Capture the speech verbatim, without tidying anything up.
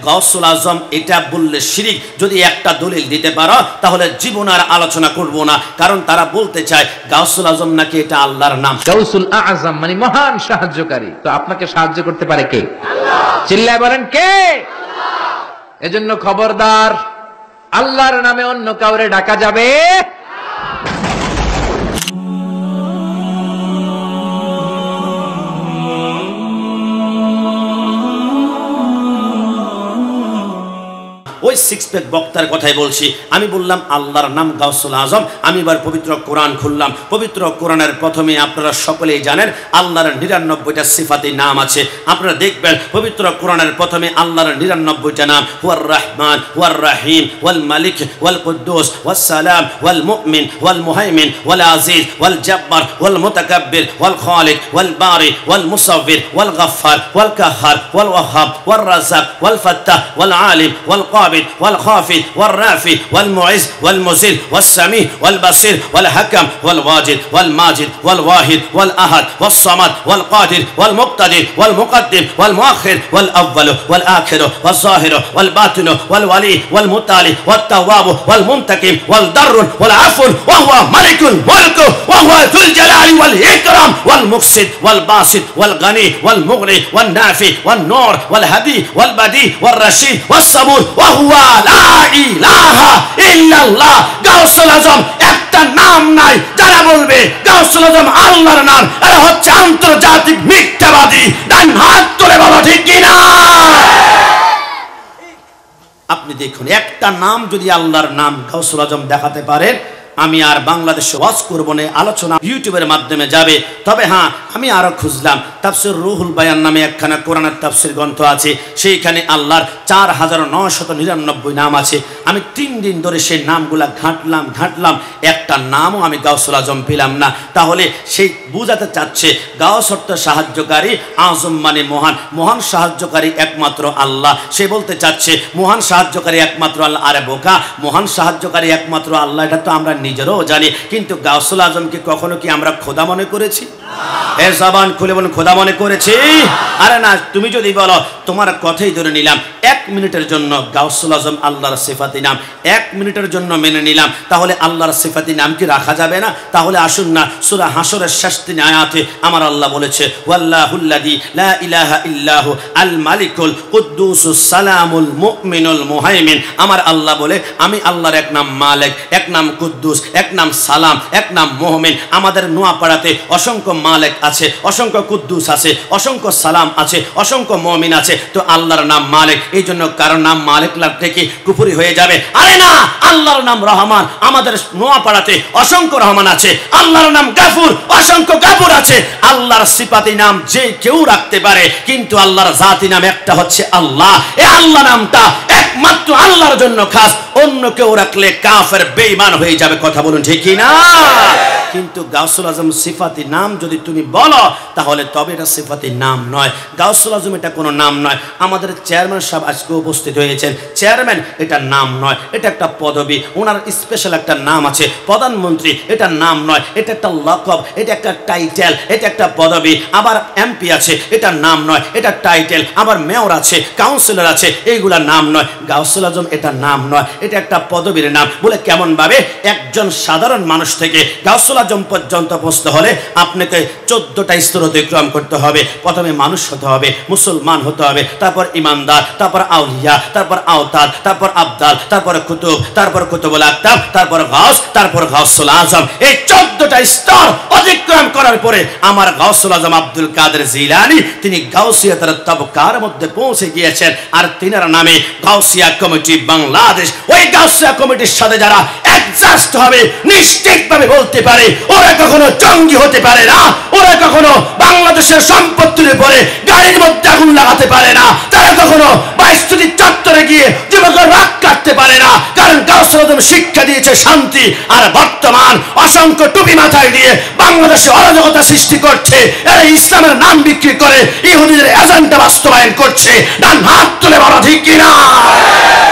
গাউসুল আজম এটা বললে শিরিক। যদি একটা দলিল দিতে পারো তাহলে জীবন আর আলোচনা করব না, কারণ তারা বলতে চায় গাউসুল আজম নাকি এটা আল্লাহর নাম। গাউসুল আজম মানে মহান সাহায্যকারী। তো আপনাকে সাহায্য করতে পারে কে? আল্লাহ। চিল্লায় বলেন কে? আল্লাহ। এজন্য খবরদার, আল্লাহর নামে অন্য কাউরে ডাকা যাবে ওই সিক্স প্যাক বক্তার কথাই বলছি। আমি বললাম আল্লাহর নাম গাউসুল আজম। আমি এবার পবিত্র কোরআন খুললাম। পবিত্র কোরআনের প্রথমে আপনারা সকলেই জানেন আল্লাহর নিরানব্বইটা সিফাতি নাম আছে। আপনারা দেখবেন পবিত্র কোরআনের প্রথমে আল্লাহর নিরানব্বইটা নাম, হুয়ার রহমান, হুয়ার রাহিম, ওয়াল মালিক, ওয়াল কুদ্দুস, ওয়াস সালাম, ওয়াল মুমিন, ওয়াল মুহাইমিন, ওয়াল আজিজ, ওয়াল জব্বার, ওয়াল মুতাকাব্বির, ওয়াল খালিক, ওয়াল বারি, ওয়াল মুসাব্বির, ওয়াল গফফার, ওয়াল কাহ্হার, ওয়াল ওয়াহ্হাব, ওয়াল রাজ্জাক, ওয়াল ফাত্তাহ, ওয়াল আলিম, ওয়াল والخافض والرافع والمعز والمذل والسميع والبصير والحكم والواجد والماجد والواحد والأحد والصمد والقادر والمقتدر والمقدم والمؤخر والأول والآخر والظاهر والباطن والولي والمتعالي والتواب والمنتقم والضر والعفو وهو ملك الملك وهو ذو الجلال والإكرام والمقسط والباسط والغني والمغني والنافع والنور والهدي والبديع والرشيد والصبور وهو লা ইলাহা ইল্লাল্লাহ। গাউসুল আজম একটা নাম নাই। যারা বলবে গাউসুল আজম আল্লাহর নাম, এরা হচ্ছে আন্তর্জাতিক মিথ্যাবাদী। ডান হাত তুলে বলো ঠিক কিনা। আপনি দেখুন একটা নাম যদি আল্লাহর নাম গাউসুল আজম দেখাতে পারেন, আমি আর বাংলাদেশে ওয়াজ করব না, আলোচনা ইউটিউবের মাধ্যমে যাবে। তবে হ্যাঁ, আমি আরো খুঁজলাম তাফসীর রুহুল বায়ান নামে একখানা কোরআনের তাফসীর গ্রন্থ আছে, সেইখানে আল্লাহর চার হাজার নয়শত নিরানব্বই নাম আছে। আমি তিন দিন ধরে সেই নামগুলা ঘাঁটলাম ঘাঁটলাম একটা নামও আমি গাউসুল আজম পেলাম না। তাহলে সেই বুঝাতে চাচ্ছে গাউস অর্থ সাহায্যকারী, আজম মানে মহান, মহান সাহায্যকারী একমাত্র আল্লাহ। সে বলতে চাচ্ছে মহান সাহায্যকারী একমাত্র আল্লাহ। আরে বোকা, মহান সাহায্যকারী একমাত্র আল্লাহ এটা তো আমরা নিজেরও জানি, কিন্তু গাউসুল আজমকে কখনো কি আমরা খোদা মনে করেছি? এ জবান খুলে বলুন, খোদা মনে করেছি? আরে না, তুমি যদি বলো তোমার কথাই ধরে নিলাম এক মিনিটের জন্য গাউসুল আজম আল্লাহর সিফাতি নাম, এক মিনিটের জন্য মেনে নিলাম, তাহলে আল্লাহর সিফাতি নাম কি রাখা যাবে না? তাহলে আসুন না, সূরা হাসরের শেষ তিন আয়াতে আমার আল্লাহ বলেছে ওয়াল্লাহুল্লাযী লা ইলাহা ইল্লাহু আল মালিকুল কুদ্দুসুস সালামুল মুমিনুল মুহাইমিন। আমার আল্লাহ বলে আমি আল্লাহর এক নাম মালিক, এক নাম কুদ্দুস, এক নাম সালাম, এক নাম মুমিন। আমাদের নোয়াপাড়াতে অসংখ্য মালিক আছে, অসংখ্য কুদ্দুস আছে, অসংখ্য সালাম আছে, অসংখ্য মুমিন আছে। তো আল্লাহর নাম মালিক, এই জন্য কারো নাম মালিক লাগতে কি কুফরি হয়ে যাবে? আরে না, আল্লাহর নাম রহমান, আমাদের নোয়াপাড়াতে অসংখ্য রহমান আছে। আল্লাহর নাম গাফুর, অসংখ্য গাফুর আছে। আল্লাহর সিফাতি নাম যে কেউ রাখতে পারে, কিন্তু আল্লাহর জাতি নাম একটা হচ্ছে আল্লাহ। এই আল্লাহ নামটা একমাত্র আল্লাহর জন্য খাস, অন্য কেউ রাখলে কাফের বেঈমান হয়ে যাবে। কথা বলুন ঠিক কি না? কিন্তু গাউসুল আজম সিফাতি নাম যদি তুমি বলো, তাহলে তবে এটা সিফাতি নাম নয়। গাউসুল আজম এটা কোনো নাম নয়। আমাদের চেয়ারম্যান সাহেব আজকে উপস্থিত হয়েছেন, চেয়ারম্যান এটা নাম নয়, এটা একটা পদবি। ওনার স্পেশাল একটা নাম আছে প্রধানমন্ত্রী, এটা নাম নয়, এটা একটা লকব, এটা একটা টাইটেল, এটা একটা পদবি। আবার এমপি আছে, এটা নাম নয়, এটা টাইটেল। আবার মেয়র আছে, কাউন্সিলর আছে, এইগুলা নাম নয়। গাউসুল আজম এটা নাম নয়, এটা একটা পদবীর নাম। বলে কেমন ভাবে? একজন সাধারণ মানুষ থেকে গাউসুল আজম পর্যন্ত পৌঁছতে হলে আপনাকে চোদ্দটা স্তর অতিক্রম করতে হবে। প্রথমে মানুষ হতে হবে, মুসলমান হতে হবে, তারপর ইমানদার, তারপর আউলিয়া, তারপর আওতাদ, তারপর আবদাল, তারপর কুতুব, তারপর কুতুবুল আকতাব, তারপর গাউস, তারপর গাউসুল আজম। এই চোদ্দটা স্তর অতিক্রম করার পরে আমার গাউসুল আজম আব্দুল কাদের জিলানী তিনি গাউসিয়াতের তবকার মধ্যে পৌঁছে গিয়েছেন। আর তিনার নামে গাউসিয়া কমিটি বাংলাদেশ, ওই গাউসিয়া কমিটির সাথে যারা অ্যাডজাস্ট হবে নিশ্চিতভাবে বলতে পারে ওরা কখনো জঙ্গি হতে পারে না, ওরা কখনো বাংলাদেশের সম্পত্তির উপরে গাড়ির মধ্যে আগুন লাগাতে পারে না, তারা কখনো বাইশটি চত্বরে গিয়ে যুবকের রাগ কাটতে পারে না। কারণ গাউসুল আজম শিক্ষা দিয়েছে শান্তি। আর বর্তমান অসংখ্য টুপি মাথায় দিয়ে বাংলাদেশে অরাজকতা সৃষ্টি করছে, এরা ইসলামের নাম বিক্রি করে ইহুদিদের এজেন্ডা বাস্তবায়ন করছে। ডান হাত তুলে বলা ঠিক কিনা?